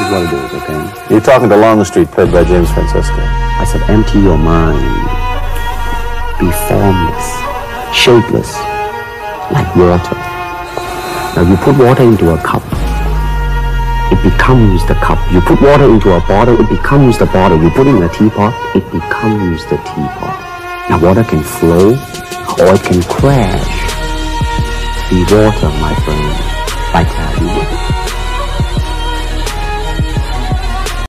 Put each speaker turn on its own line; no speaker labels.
what it is, okay?
You're talking to Long Street, played by James Francisco.
I said, empty your mind. Be formless, shapeless, like water. Now you put water into a cup, it becomes the cup. You put water into a bottle, it becomes the bottle. You put it in a teapot, it becomes the teapot. Now water can flow, or it can crash. Be water, my friend, like that.